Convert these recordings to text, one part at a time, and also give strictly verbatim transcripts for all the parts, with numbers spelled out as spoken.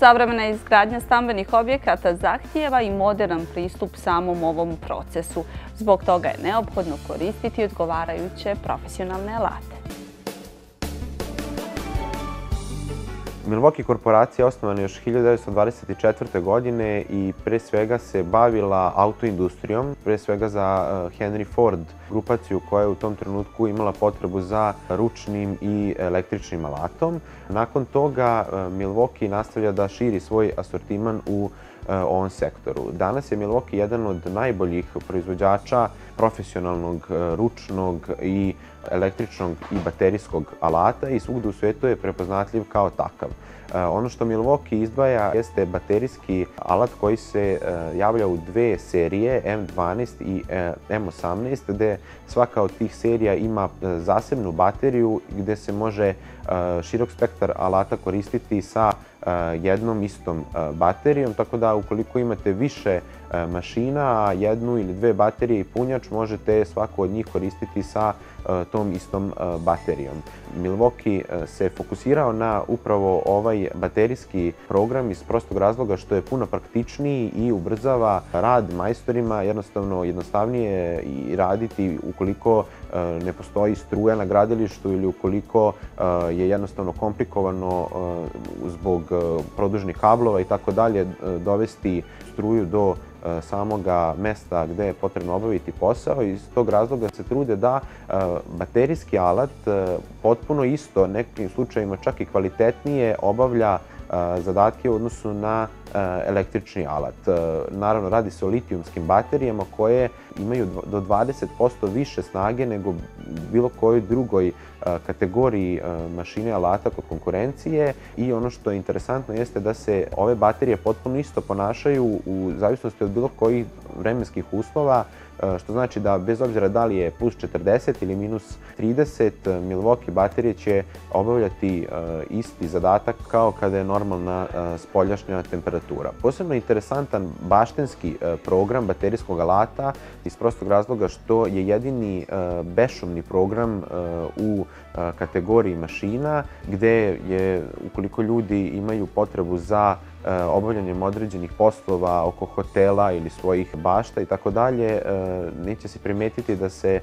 Savremena izgradnja stambenih objekata zahtijeva i moderan pristup samom ovom procesu. Zbog toga je neophodno koristiti odgovarajuće profesionalne alate. Milwaukee korporacija je osnovana još hiljadu devetsto dvadeset četvrte. godine i pre svega se bavila autoindustrijom, pre svega za Henry Ford grupaciju koja je u tom trenutku imala potrebu za ručnim i električnim alatom. Nakon toga Milwaukee nastavlja da širi svoj asortiman u ovom sektoru. Danas je Milwaukee jedan od najboljih proizvođača profesionalnog, ručnog i električnog i baterijskog alata i svugde u svetu je prepoznatljiv kao takav. Ono što Milwaukee izdvaja jeste baterijski alat koji se javlja u dve serije, M dvanaest i M osamnaest, gde svaka od tih serija ima zasebnu bateriju gde se može širok spektar alata koristiti sa jednom istom baterijom, tako da ukoliko imate više mašina, jednu ili dve baterije i punjač, možete svaku od njih koristiti sa tom istom baterijom. Milwaukee se fokusirao na upravo ovaj baterijski program iz prostog razloga što je puno praktičniji i ubrzava rad majstorima, jednostavno jednostavnije i raditi ukoliko ne postoji struja na gradilištu ili ukoliko je jednostavno komplikovano zbog produžnih kablova i tako dalje dovesti struju do samoga mesta gde je potrebno obaviti posao i iz tog razloga se trude da baterijski alat potpuno isto, nekim slučajima čak i kvalitetnije obavlja zadatke u odnosu na električni alat. Naravno, radi se o litijumskim baterijama koje imaju do dvadeset posto više snage nego bilo kojoj drugoj kategoriji mašine alata kod konkurencije i ono što je interesantno jeste da se ove baterije potpuno isto ponašaju u zavisnosti od bilo kojih vremenskih uslova, što znači da bez obzira da li je plus četrdeset ili minus trideset, Milwaukee baterije će obavljati isti zadatak kao kada je normalna spoljašnja temperatura. Posebno interesantan baštenski program baterijskog alata iz prostog razloga što je jedini bešumni program u kategoriji mašina gde je, ukoliko ljudi imaju potrebu za obavljanjem određenih poslova oko hotela ili svojih bašta i tako dalje, neće se primetiti da se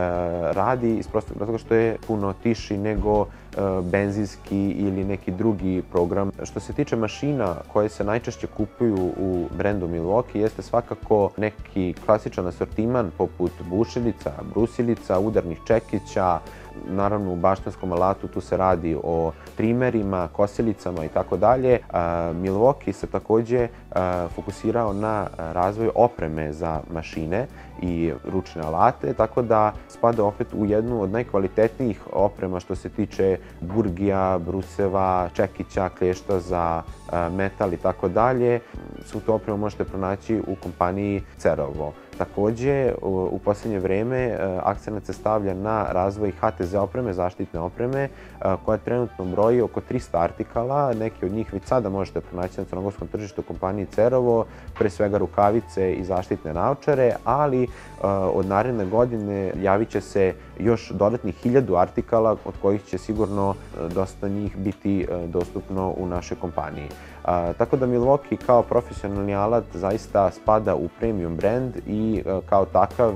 radi iz prostog razloga što je puno tiši nego benzinski ili neki drugi program. Što se tiče mašina koje se najčešće kupuju u brendu Milwaukee, jeste svakako neki klasičan asortiman poput bušilica, brusilica, udarnih čekića. Naravno, u baštanskom alatu tu se radi o trimerima, kosilicama i tako dalje. Milwaukee se takođe fokusirao na razvoj opreme za mašine i ručne alate, tako da spada opet u jednu od najkvalitetnijih oprema što se tiče burgija, bruseva, čekića, klješta za metal i tako dalje. Svu tu opremu možete pronaći u kompaniji Cerovo. Takođe, u poslednje vreme akcenat se stavlja na razvoj H T Z opreme, zaštitne opreme, koja trenutno broji oko trista artikala. Neki od njih već sada možete pronaći na crnogorskom tržištu kompaniji Cerovo, pre svega rukavice i zaštitne naočare, ali od naredne godine javit će se još dodatnih hiljadu artikala, od kojih će sigurno dosta njih biti dostupno u našoj kompaniji. Tako da Milwaukee kao profesionalni alat zaista spada u premium brand i kao takav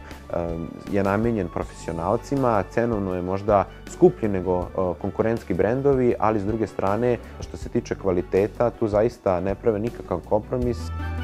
je namenjen profesionalcima. Cenovno je možda skuplji nego konkurentski brendovi, ali s druge strane, što se tiče kvaliteta, tu zaista ne prave nikakav kompromis.